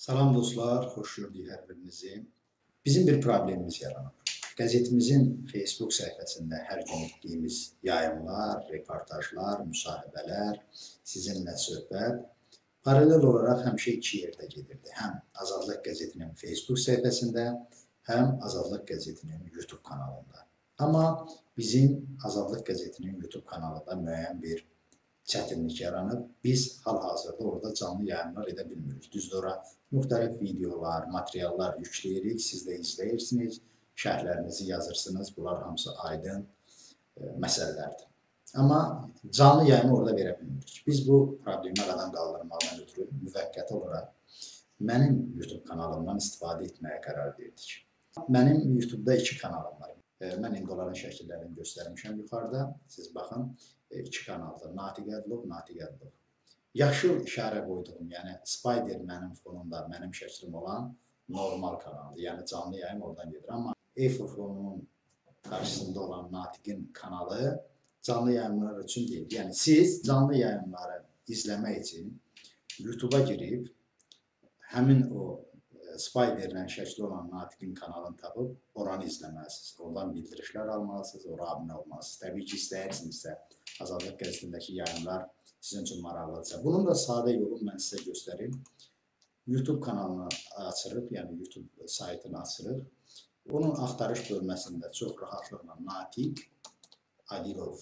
Salam dostlar, xoş gördük hər birinizi. Bizim bir problemimiz yaranıb. Qəzetimizin Facebook səhifəsində hər gün etdiyimiz yayımlar, reportajlar, müsahibələr, sizinlə söhbət paralel olaraq həmişə iki yerdə gedirdi. Həm Azadlıq qəzetinin Facebook səhifəsində, həm Azadlıq qəzetinin YouTube kanalında. Amma bizim Azadlıq qəzetinin YouTube kanalında müəyyən bir çətinlik yaranıb. Biz hal-hazırda orada canlı yayımlar edə bilmirik. Düzdür, ora müxtəlif videolar, materiallar yükləyirik, siz də izləyirsiniz, şərhlərinizi yazırsınız. Bunlar hamısı aydın məsələlərdir. Amma canlı yayımı orada verə bilmirik. Biz bu problemi aradan qaldırmaqdan ötürü müvəqqəti olaraq mənim YouTube kanalımdan istifadə etməyə qərar verdik. Mənim YouTube'da iki kanalım var. Mən indi onların şəkillərini göstərmişəm yuxarıda. Siz baxın, iki kanaldır. Natiq Ədilov, Natiq Ədilov. Yaşıl işarə qoyduğum, yəni Spider mənim fonumda, mənim şəklim olan normal kanaldır. Yəni canlı yayım oradan gedir. Amma Eyfel fonunun qarşısında olan Natiqin kanalı canlı yayımlar üçün deyil. Yəni siz canlı yayımları izləmək üçün YouTube'a girib həmin o Spider'lə şəkli olan Natiqin kanalını tapıb oranı izləməlisiniz. Oradan bildirişlər almalısınız, ora abunə olmalısınız. Təbii ki, istəyirsinizsə Azadlıq qəzetindəki yayımlar sizin üçün maraqlıdırsa. Bunun da sadə yolu mən sizə göstərim. YouTube kanalını açırıq, yəni YouTube saytını açırıq. Onun axtarış bölməsində çox rahatlıqla Natiq Ədilov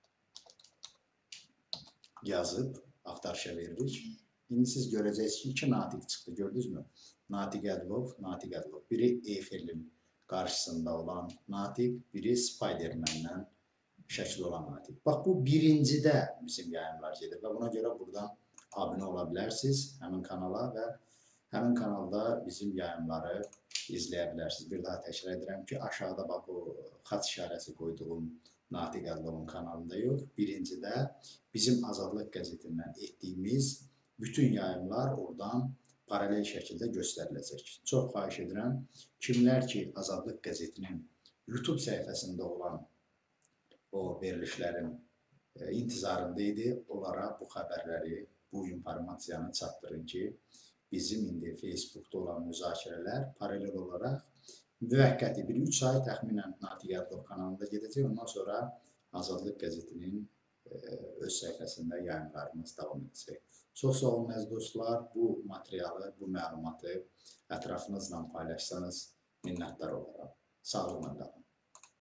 yazıb axtarışa veririk. İndi siz görəcəksiniz ki, iki Natiq çıxdı, gördünüzmü? Natiq Ədilov, Natiq Ədilov. Biri Eyfelin qarşısında olan Natiq, biri Spiderman'dən şəkli olan Natiq. Bax, bu birincidə bizim yayımlar gedir və buna görə buradan abunə ola bilərsiniz həmin kanala və həmin kanalda bizim yayımları izləyə bilərsiniz. Bir daha təkrar edirəm ki, aşağıda bax, o xaç işarəsi qoyduğum Natiq Ədilovun kanalında yox. Birincidə bizim Azadlıq qəzetindən etdiyimiz bütün yayımlar oradan paralel şəkildə göstəriləcək. Çox xahiş edirəm, kimlər ki, Azadlıq qəzetinin YouTube səhifəsində olan o verilişlərin intizarında idi, onlara bu xəbərləri, bu informasiyanı çatdırın ki, bizim indi Facebook'da olan müzakirələr paralel olaraq müvəqqəti bir 3 ay təxminən Natiq Ədilov kanalında gedəcək. Ondan sonra Azadlıq qəzetinin öz səhifəsində yayımlarımız davam edəcək. Çox sağ olun əziz dostlar, bu materialı, bu məlumatı ətrafınızla paylaşsanız minnətdar olaram. Sağlıqla qalın.